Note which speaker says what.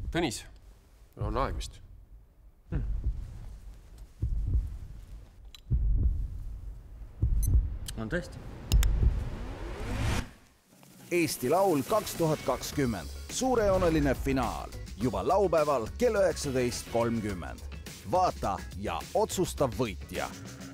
Speaker 1: Tõnis, on aeg vist.
Speaker 2: On tõesti.
Speaker 3: Eesti Laul 2020. Suurejooneline finaal. Juba laupäeval kell 19.30. Vaata ja otsusta võitja.